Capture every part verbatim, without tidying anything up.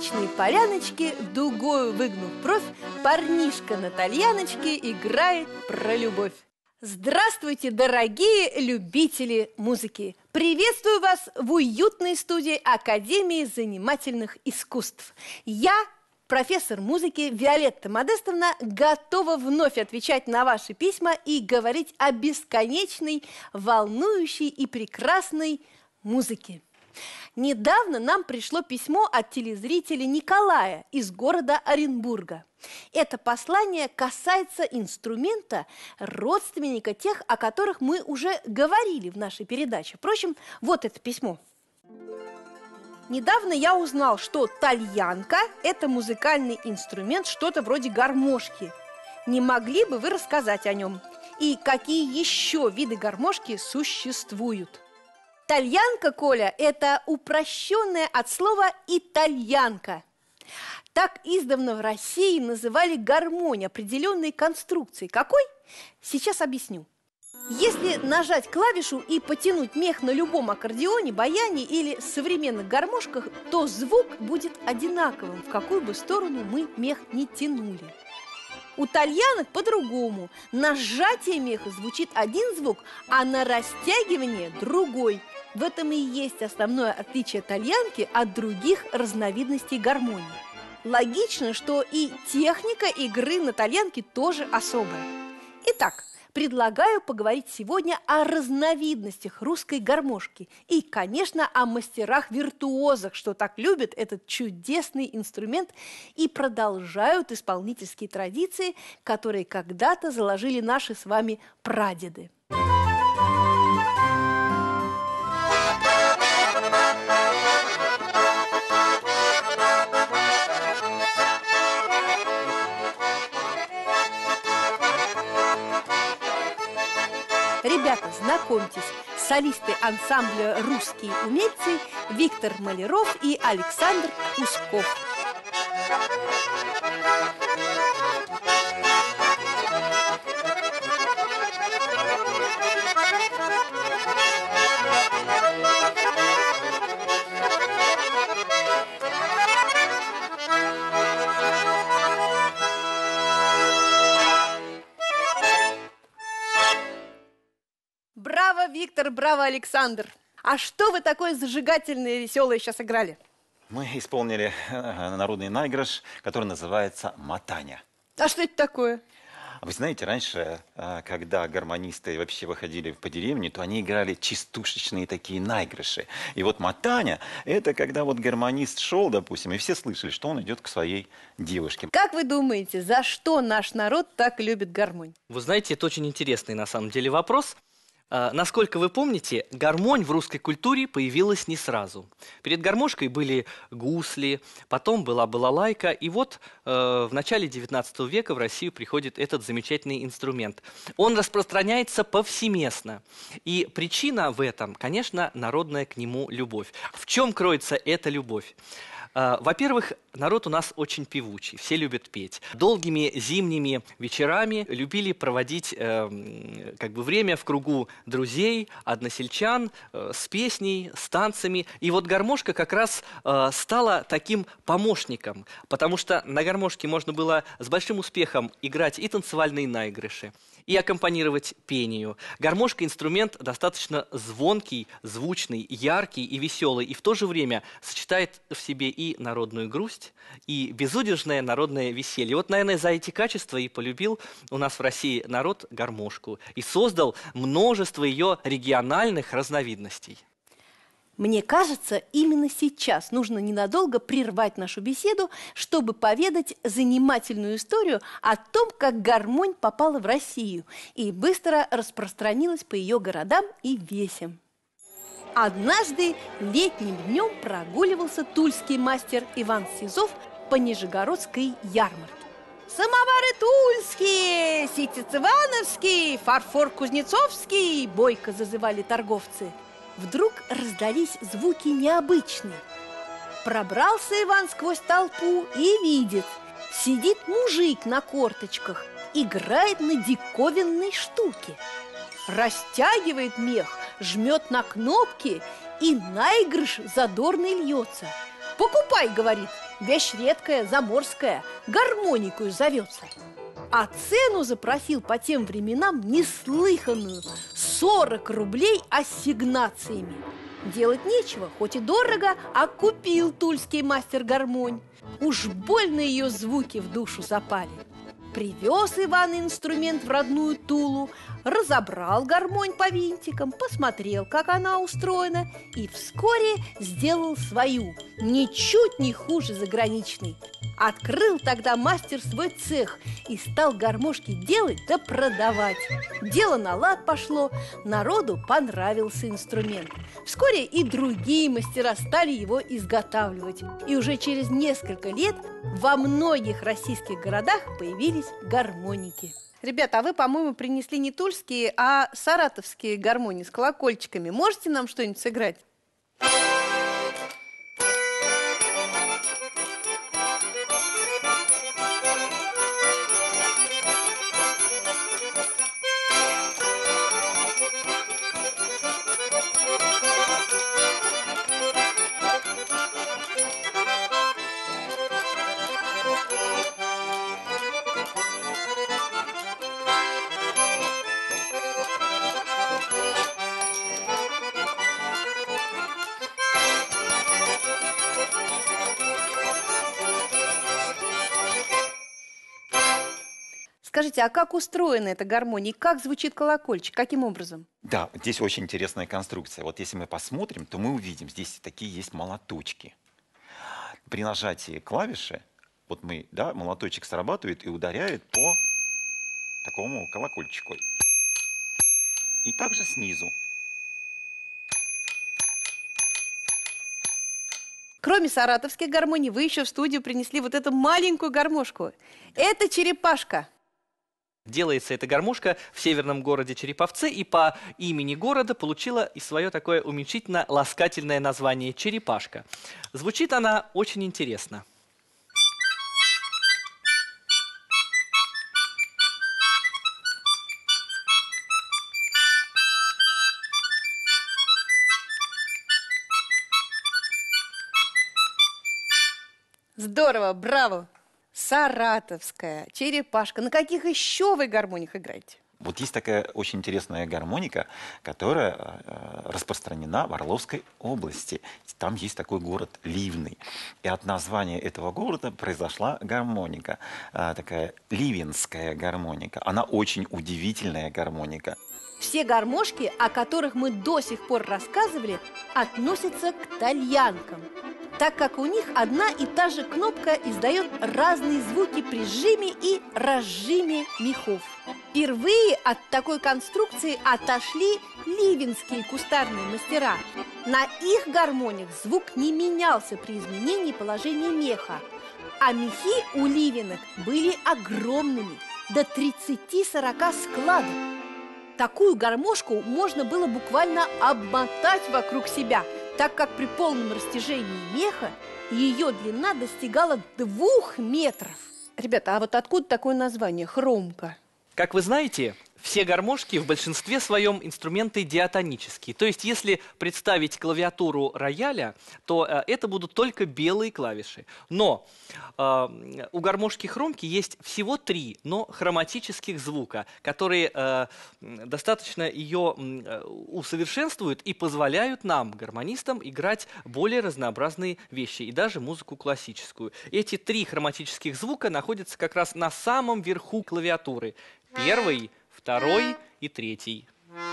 солнечной поляночке, дугою выгнув бровь, парнишка на тальяночке играет про любовь. Здравствуйте, дорогие любители музыки! Приветствую вас в уютной студии Академии занимательных искусств. Я, профессор музыки Виолетта Модестовна, готова вновь отвечать на ваши письма и говорить о бесконечной, волнующей и прекрасной музыке. Недавно нам пришло письмо от телезрителя Николая из города Оренбурга. Это послание касается инструмента, родственника тех, о которых мы уже говорили в нашей передаче. Впрочем, вот это письмо. Недавно я узнал, что тальянка – это музыкальный инструмент, что-то вроде гармошки. Не могли бы вы рассказать о нем? И какие еще виды гармошки существуют? Тальянка, Коля, это упрощенное от слова «итальянка». Так издавна в России называли гармонь определенной конструкции. Какой? Сейчас объясню. Если нажать клавишу и потянуть мех на любом аккордеоне, баяне или современных гармошках, то звук будет одинаковым, в какую бы сторону мы мех не тянули. У тальянок по-другому. На сжатие меха звучит один звук, а на растягивание – другой. В этом и есть основное отличие тальянки от других разновидностей гармонии. Логично, что и техника игры на тальянке тоже особая. Итак, предлагаю поговорить сегодня о разновидностях русской гармошки и, конечно, о мастерах-виртуозах, что так любят этот чудесный инструмент и продолжают исполнительские традиции, которые когда-то заложили наши с вами прадеды. Ребята, знакомьтесь, солисты ансамбля «Русские умельцы» Виктор Маляров и Александр Усков. Браво, Виктор, браво, Александр! А что вы такое зажигательное и веселое сейчас играли? Мы исполнили народный наигрыш, который называется «Матаня». А что это такое? Вы знаете, раньше, когда гармонисты вообще выходили по деревне, то они играли частушечные такие наигрыши. И вот «Матаня» – это когда вот гармонист шел, допустим, и все слышали, что он идет к своей девушке. Как вы думаете, за что наш народ так любит гармонь? Вы знаете, это очень интересный на самом деле вопрос. Насколько вы помните, гармонь в русской культуре появилась не сразу. Перед гармошкой были гусли, потом была балалайка, и вот э, в начале девятнадцатого века в Россию приходит этот замечательный инструмент. Он распространяется повсеместно. И причина в этом, конечно, народная к нему любовь. В чем кроется эта любовь? Во-первых, народ у нас очень певучий, все любят петь. Долгими зимними вечерами любили проводить э, как бы время в кругу друзей, односельчан, э, с песней, с танцами. И вот гармошка как раз э, стала таким помощником, потому что на гармошке можно было с большим успехом играть и танцевальные наигрыши, и аккомпанировать пению. Гармошка – инструмент достаточно звонкий, звучный, яркий и веселый, и в то же время сочетает в себе и народную грусть, и безудержное народное веселье. Вот, наверное, за эти качества и полюбил у нас в России народ гармошку и создал множество ее региональных разновидностей. Мне кажется, именно сейчас нужно ненадолго прервать нашу беседу, чтобы поведать занимательную историю о том, как гармонь попала в Россию и быстро распространилась по ее городам и весям. Однажды летним днем прогуливался тульский мастер Иван Сизов по Нижегородской ярмарке. «Самовары тульские, ситец ивановский, фарфор кузнецовский!» бойко зазывали торговцы. Вдруг раздались звуки необычные. Пробрался Иван сквозь толпу и видит, сидит мужик на корточках, играет на диковинной штуке. Растягивает мех, жмет на кнопки, и наигрыш задорно льется. «Покупай, — говорит, Вещь редкая, заморская, гармоникою зовется. А цену запросил по тем временам неслыханную – сорок рублей ассигнациями. Делать нечего, хоть и дорого, а купил тульский мастер гармонь. Уж больно ее звуки в душу запали. Привез Иван инструмент в родную Тулу, разобрал гармонь по винтикам, посмотрел, как она устроена, и вскоре сделал свою, ничуть не хуже заграничной. Открыл тогда мастер свой цех и стал гармошки делать да продавать. Дело на лад пошло, народу понравился инструмент. Вскоре и другие мастера стали его изготавливать. И уже через несколько лет во многих российских городах появились гармоники. Ребята, а вы, по-моему, принесли не тульские, а саратовские гармонии с колокольчиками. Можете нам что-нибудь сыграть? Скажите, а как устроена эта гармония? Как звучит колокольчик? Каким образом? Да, здесь очень интересная конструкция. Вот если мы посмотрим, то мы увидим, здесь такие есть молоточки. При нажатии клавиши, вот мы, да, молоточек срабатывает и ударяет по такому колокольчику. И также снизу. Кроме саратовских гармоний, вы еще в студию принесли вот эту маленькую гармошку. Это черепашка. Делается эта гармошка в северном городе Череповце и по имени города получила и свое такое уменьшительно-ласкательное название «Черепашка». Звучит она очень интересно. Здорово, браво! Саратовская, черепашка. На каких еще вы гармониях играете? Вот есть такая очень интересная гармоника, которая э, распространена в Орловской области. Там есть такой город Ливный. И от названия этого города произошла гармоника. Э, такая ливенская гармоника. Она очень удивительная гармоника. Все гармошки, о которых мы до сих пор рассказывали, относятся к тальянкам, так как у них одна и та же кнопка издает разные звуки при сжиме и разжиме мехов. Впервые от такой конструкции отошли ливенские кустарные мастера. На их гармониях звук не менялся при изменении положения меха, а мехи у ливенок были огромными, до тридцати-сорока складов. Такую гармошку можно было буквально обмотать вокруг себя, так как при полном растяжении меха ее длина достигала двух метров. Ребята, а вот откуда такое название «хромка»? Как вы знаете, все гармошки в большинстве своем инструменты диатонические. То есть, если представить клавиатуру рояля, то э, это будут только белые клавиши. Но э, у гармошки хромки есть всего три, но хроматических звука, которые э, достаточно ее э, усовершенствуют и позволяют нам, гармонистам, играть более разнообразные вещи и даже музыку классическую. Эти три хроматических звука находятся как раз на самом верху клавиатуры. Первый, второй и третий.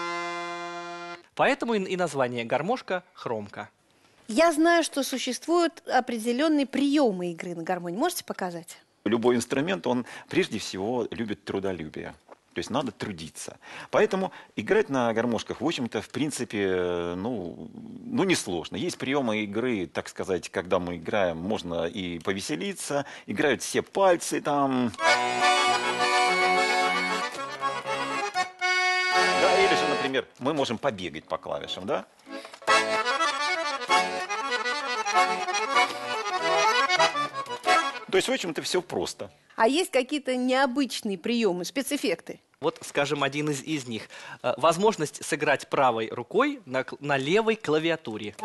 Поэтому и название гармошка хромка. Я знаю, что существуют определенные приемы игры на гармонии. Можете показать? Любой инструмент, он прежде всего любит трудолюбие. То есть надо трудиться. Поэтому играть на гармошках, в общем-то, в принципе, ну, ну несложно. Есть приемы игры, так сказать, когда мы играем, можно и повеселиться. Играют все пальцы там. Да, или же, например, мы можем побегать по клавишам, да? То есть, в общем-то, все просто. А есть какие-то необычные приемы, спецэффекты? Вот, скажем, один из, из них. Э, Возможность сыграть правой рукой на, кл- на левой клавиатуре.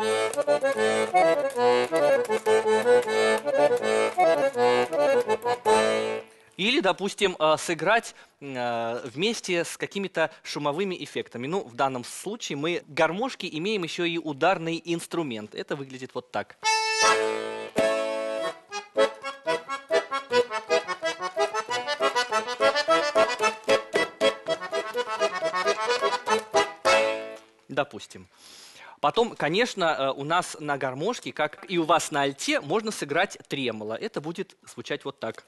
Или, допустим, э, сыграть э, вместе с какими-то шумовыми эффектами. Ну, в данном случае мы гармошки имеем еще и ударный инструмент. Это выглядит вот так. Допустим. Потом, конечно, э, у нас на гармошке, как и у вас на альте, можно сыграть тремоло. Это будет звучать вот так.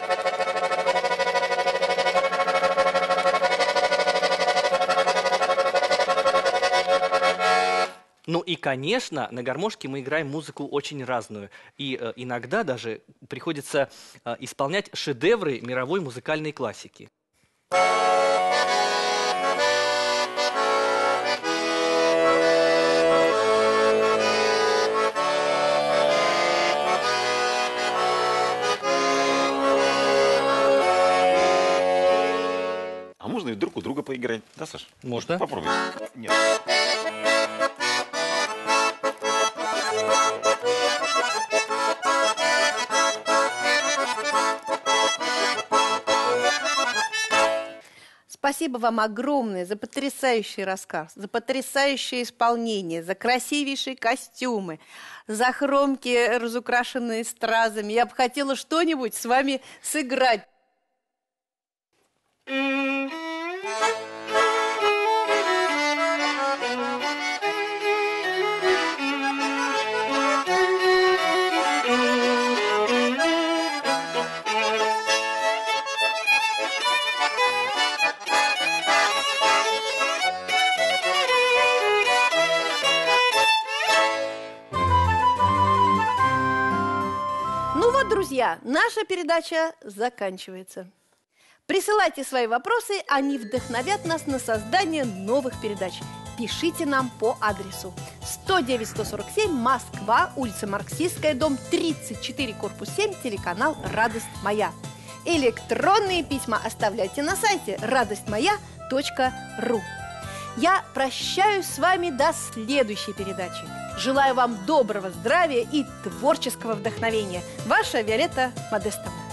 Ну и, конечно, на гармошке мы играем музыку очень разную. И э, иногда даже приходится э, исполнять шедевры мировой музыкальной классики. А можно и друг у друга поиграть, да, Саш? Можно. Попробуй. Нет. Спасибо вам огромное за потрясающий рассказ, за потрясающее исполнение, за красивейшие костюмы, за хромки, разукрашенные стразами. Я бы хотела что-нибудь с вами сыграть. Ну вот, друзья, наша передача заканчивается. Присылайте свои вопросы, они вдохновят нас на создание новых передач. Пишите нам по адресу сто девять сто сорок семь, Москва, улица Марксистская, дом тридцать четыре, корпус семь, телеканал «Радость моя». Электронные письма оставляйте на сайте радость моя точка ру. Я прощаюсь с вами до следующей передачи. Желаю вам доброго здравия и творческого вдохновения. Ваша Виолетта Модестовна.